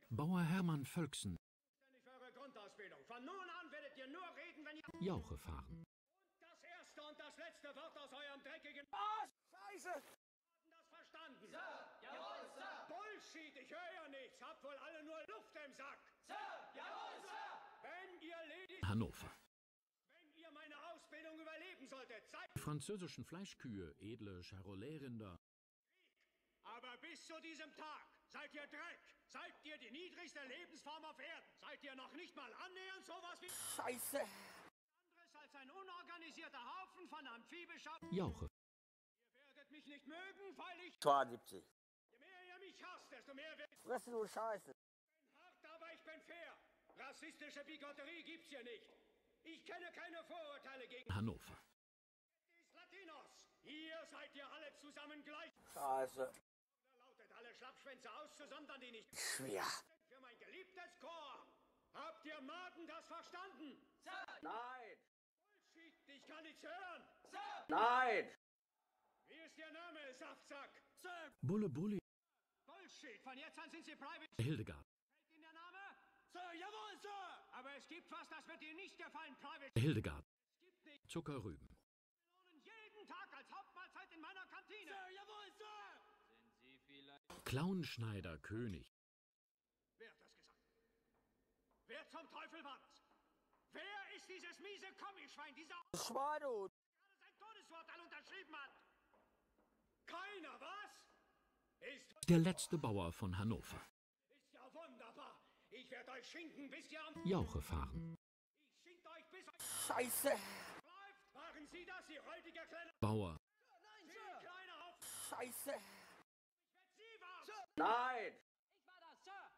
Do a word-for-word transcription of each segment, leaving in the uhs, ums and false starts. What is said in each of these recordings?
Bauer Hermann Völksen. Für eure Grundausbildung. Von nun an werdet ihr nur reden, wenn ihr... Jauche fahren. Und das erste und das letzte Wort aus eurem dreckigen... Was? Scheiße! Haben das verstanden? Sir! Jawohl, Sir! Bullshit, ich höre ja nichts. Habt wohl alle nur Luft im Sack. Sir! Jawohl, Sir! Wenn ihr Ladies... Hannover. Wenn ihr meine Ausbildung überleben solltet, seid... Die französischen Fleischkühe, edle Charolais-Rinder. Aber bis zu diesem Tag seid ihr Dreck. Seid ihr die niedrigste Lebensform auf Erden. Seid ihr noch nicht mal annähernd sowas wie... Scheiße! ...anderes als ein unorganisierter Haufen von amphibischer... Jauche. Ihr werdet mich nicht mögen, weil ich... zweiundsiebzig. Je mehr ihr mich hasst, desto mehr werdet... Fresse du Scheiße! Ich bin hart, aber ich bin fair. Rassistische Bigotterie gibt's hier nicht. Ich kenne keine Vorurteile gegen... Hannover. ...die Latinos. Hier seid ihr alle zusammen gleich... Scheiße! ...lautet alle Schlappschwänze auszusondern, die nicht... Schwer! ...für mein geliebtes Korps. Habt ihr Maden das verstanden? Sir! Nein! Bullshit, ich kann nichts hören. Sir! Nein! Wie ist Ihr Name, Saftsack? Sir! Bulle Bulli. Bullshit, von jetzt an sind Sie Private... Hildegard. Fällt Ihnen der Name? Sir, jawohl, Sir! Aber es gibt was, das wird Ihnen nicht gefallen, Private... Hildegard. Es gibt nicht... Zuckerrüben. Melonen jeden Tag als Hauptmahlzeit in meiner Kantine. Sir, jawohl, Sir! Sind Sie vielleicht... Clownschneider König. Wer hat das gesagt? Wer zum Teufel war das? Wer ist dieses miese Kommischwein, dieser... Schwein, du! ...gerade sein Todesurteil unterschrieben hat? Keiner, was? Ist... Der letzte Bauer von Hannover. Ist ja wunderbar. Ich werde euch schinken, bis ihr am... Jauche fahren. Ich schink euch, bis euch... Scheiße! Bleibt! Machen Sie das, ihr räudiger kleiner... Bauer. Nein, Sie Sir! kleiner Haufen... Scheiße! Ich werd Sie was! Nein! Ich war das, Sir!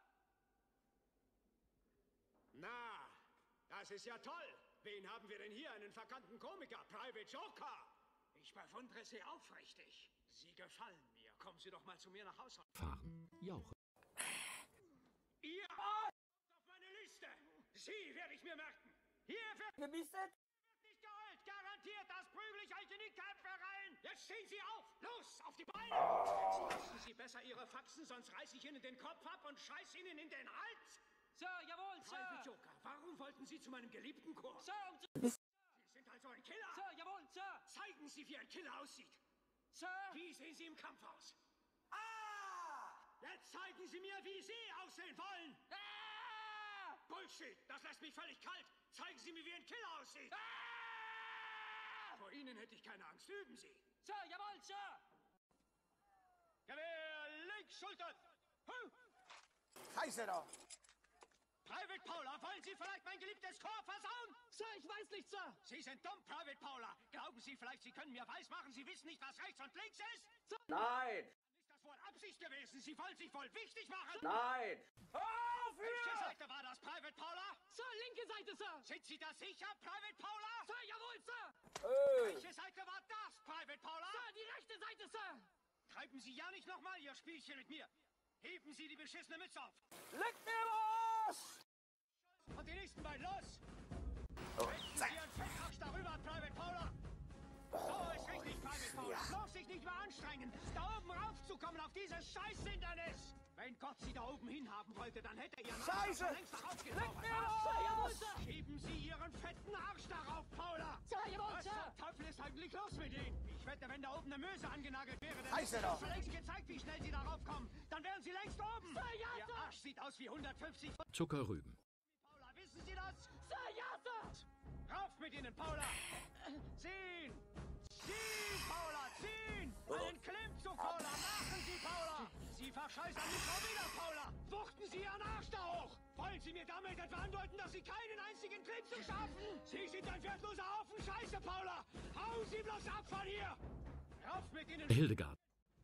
Na, das ist ja toll. Wen haben wir denn hier? Einen verkannten Komiker, Private Joker. Ich bewundere Sie aufrichtig. Sie gefallen mir. Kommen Sie doch mal zu mir nach Hause. Fahren. Jauche. Ihr kommt auf meine Liste. Sie werde ich mir merken. Hier wird, Gemistet? wird nicht geheult. Garantiert, das prügel ich euch in die Köpfe rein. Jetzt stehen Sie auf. Los, auf die Beine. Jetzt lassen Sie besser Ihre Faxen, sonst reiß ich Ihnen den Kopf ab und scheiß Ihnen in den Hals. Sir, jawohl, Private Sir! Joker, warum wollten Sie zu meinem geliebten Chor? Sir, um zu... Sie sind also ein Killer. Sir, jawohl, Sir! Zeigen Sie, wie ein Killer aussieht. Sir! Wie sehen Sie im Kampf aus? Ah! Jetzt zeigen Sie mir, wie Sie aussehen wollen. Ah! Bullshit, das lässt mich völlig kalt. Zeigen Sie mir, wie ein Killer aussieht. Ah! Vor Ihnen hätte ich keine Angst. Üben Sie. Sir, jawohl, Sir! Gewehr links, Schultern. Hm. Scheiße doch! Private Paula, wollen Sie vielleicht mein geliebtes Korps versauen? Sir, ich weiß nicht, Sir! Sie sind dumm, Private Paula. Glauben Sie vielleicht, Sie können mir weismachen, Sie wissen nicht, was rechts und links ist? Nein! Dann ist das wohl Absicht gewesen. Sie wollen sich wohl wichtig machen. Nein! Auf Welche Seite war das, Private Paula? Sir, linke Seite, Sir! Sind Sie da sicher, Private Paula? Sir, jawohl, Sir! Ey! Welche Seite war das, Private Paula? Sir, die rechte Seite, Sir! Treiben Sie ja nicht nochmal Ihr Spielchen mit mir. Heben Sie die beschissene Mütze auf. Leg mir los! Und die nächsten beiden, los! Oh, Wenden Sie Ihren Fettarsch darüber, Private Paula! So ist richtig, Private Paula. Bloß sich nicht mehr anstrengen, da oben raufzukommen auf dieses Scheißhindernis! Wenn Gott Sie da oben hinhaben wollte, dann hätte er Ihren Arsch Scheiße! schon längst darauf getaucht. Sir, jawohl, Sir! Schieben Sie Ihren fetten Arsch darauf, Paula! Sir, jawohl, Was Sir! zum Teufel ist eigentlich los mit Ihnen? Ich wette, wenn da oben eine Möse angenagelt wäre, dann Scheiße hätte doch! schon längst gezeigt, wie schnell Sie darauf kommen. Dann wären Sie längst oben. Sir, ja, Ihr Sir! Arsch sieht aus wie hundertfünfzig. Zuckerrüben. Paula, wissen Sie das? Sir, ja, Sir! Rauf mit Ihnen, Paula! Ziehen! Ziehen, Paula, ziehen! Einen Klimmzug, Paula! Machen Sie, Paula! Sie verscheißern mich schon wieder, Paula! Wuchten Sie Ihren Arsch da hoch! Wollen Sie mir damit etwa andeuten, dass Sie keinen einzigen Klimmzug schaffen? Sie sind ein wertloser Haufen Scheiße, Paula! Hauen Sie bloß ab von hier! Rauf mit Ihnen! Hildegard.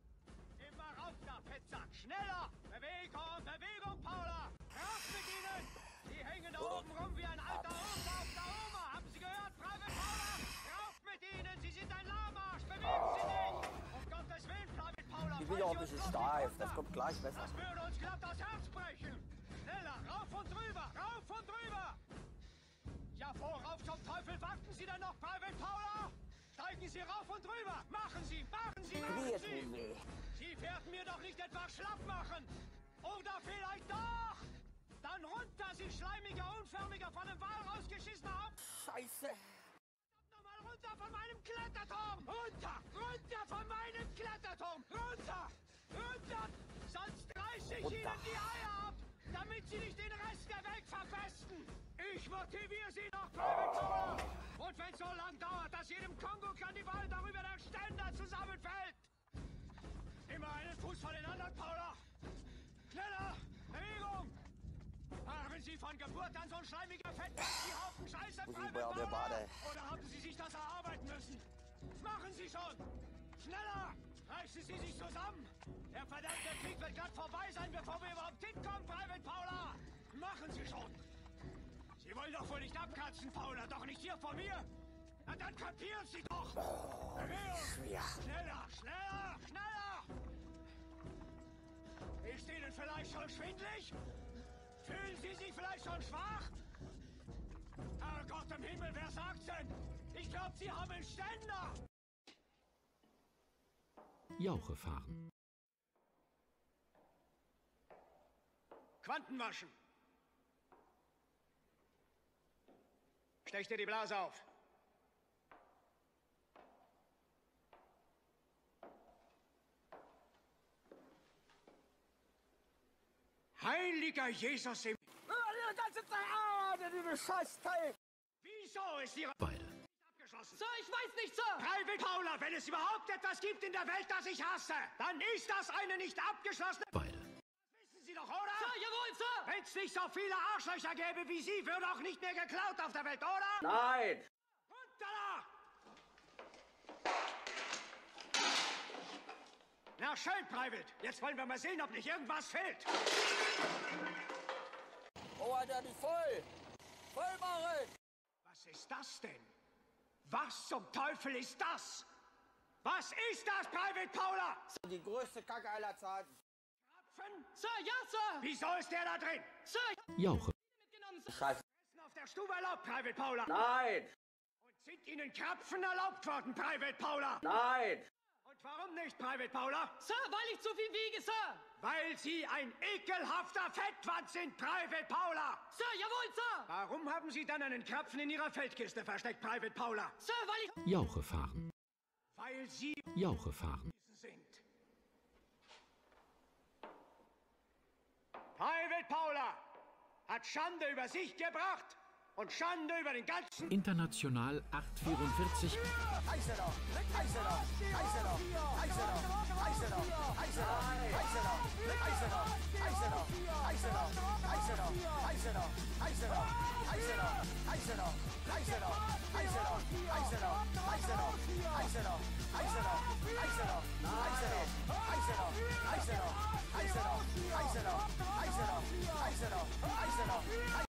Immer rauf da, Fettsack! Schneller! Bewegung, Bewegung, Paula! Rauf mit Ihnen! Sie hängen da oben rum wie ein alter Opa auf der Oma! Haben Sie gehört, Private Paula? Rauf mit Ihnen! Sie sind ein Lahmarsch! Bewegen Sie sich! Um Gottes Willen, Private Paula! Ich bin ja auch ein bisschen steif, das kommt gleich besser. Das würde uns glatt das Herz brechen! Schneller! Rauf und drüber! Rauf und drüber! Ja, worauf zum Teufel warten Sie denn noch, Private Paula? Steigen Sie rauf und drüber! Machen Sie! Machen Sie! Machen Wie jetzt Sie! nun weh? Sie werden mir doch nicht etwa schlapp machen! Oder vielleicht doch! Mann, runter, Sie schleimiger, unförmiger, von dem Wal rausgeschissener Haupt! Scheiße. Nochmal runter von meinem Kletterturm! Runter! Runter von meinem Kletterturm! Runter! Runter! Sonst reiß ich Runter. Ihnen die Eier ab, damit Sie nicht den Rest der Welt verpesten! Ich motiviere Sie noch, Private Paula! Und wenn es so lang dauert, dass jedem Kongo-Kannibal darüber der Ständer zusammenfällt! Immer einen Fuß vor den anderen, Paula! Schneller! Bewegung! Waren Sie von Geburt an so ein schleimiger Fettpatz wie Haufen Scheiße, Private bei der Paula? Bade. Oder haben Sie sich das erarbeiten müssen? Machen Sie schon! Schneller! Reißen Sie sich zusammen! Der verdammte Krieg wird glatt vorbei sein, bevor wir überhaupt hinkommen, Private Paula! Machen Sie schon! Sie wollen doch wohl nicht abkratzen, Paula, doch nicht hier vor mir! Na dann kapieren Sie doch! Bewegung! Ja. Schneller, schneller, schneller! Ist Ihnen vielleicht schon schwindlig? Fühlen Sie sich vielleicht schon schwach? Herrgott im Himmel, wer sagt's denn? Ich glaube, Sie haben einen Ständer! Jauche fahren. Quantenwaschen! Stech dir die Blase auf! Heiliger Jesus im... Die ganze Zeit, ah, dieses Scheißteil. Wieso ist Ihre... Beide. abgeschlossen? Sir, ich weiß nicht, Sir! Private Paula, wenn es überhaupt etwas gibt in der Welt, das ich hasse, dann ist das eine nicht abgeschlossene... Beide. Wissen Sie doch, oder? Sir, jawohl, Sir! Wenn es nicht so viele Arschlöcher gäbe wie Sie, würde auch nicht mehr geklaut auf der Welt, oder? Nein. Runter da! Na schön, Private. Jetzt wollen wir mal sehen, ob nicht irgendwas fehlt. Oh, Alter, nicht voll. Voll machen. Was ist das denn? Was zum Teufel ist das? Was ist das, Private Paula? Die größte Kacke aller Zeiten. Krapfen? Sir, ja, Sir! Wieso ist der da drin? Sir, ich hab Jauche. mitgenommen, Sir! Scheiße. Essen auf der Stube erlaubt, Private Paula. Nein. Und sind Ihnen Krapfen erlaubt worden, Private Paula? Nein. Und warum nicht, Private Paula? Sir, weil ich zu viel wiege, Sir! Weil Sie ein ekelhafter Fettwand sind, Private Paula. Sir, jawohl, Sir! Warum haben Sie dann einen Krapfen in Ihrer Feldkiste versteckt, Private Paula? Sir, weil ich... Jauche fahren. Weil Sie Jauche fahren. sind. Private Paula hat Schande über sich gebracht und Schande über den ganzen... International acht vierundvierzig. Heiße doch. Heiße doch. Heiße doch. Heiße doch. Heiße doch. Heiße doch. Heiße doch. Heiße doch. Heiße doch. Heiße doch. Heiße doch. Heiße doch. Heiße doch. Heiße doch. Heiße doch. Heiße doch. Heiße doch. Heiße doch.